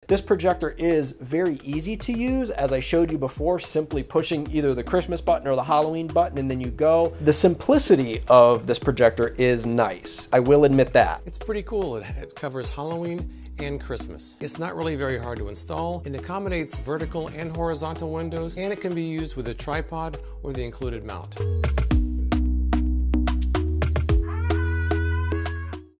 This projector is very easy to use, as I showed you before, simply pushing either the Christmas button or the Halloween button and then you go. The simplicity of this projector is nice. I will admit that. It's pretty cool. It covers Halloween and Christmas. It's not really very hard to install. It accommodates vertical and horizontal windows, and it can be used with a tripod or the included mount.